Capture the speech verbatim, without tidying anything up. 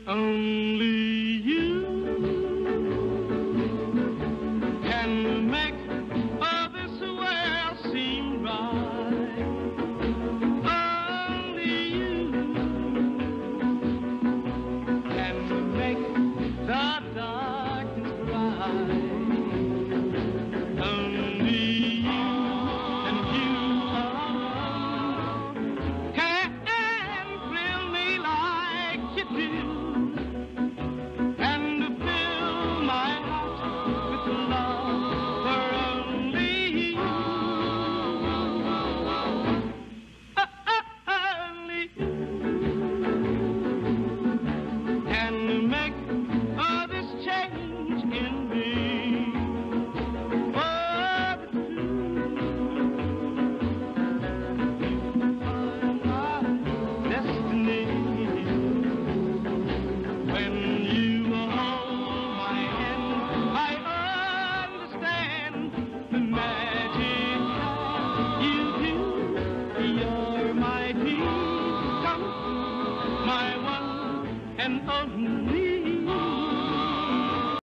Only you can make all this world seem right. Only you can make the darkness bright. Only you and you alone can thrill me like you do. My one and only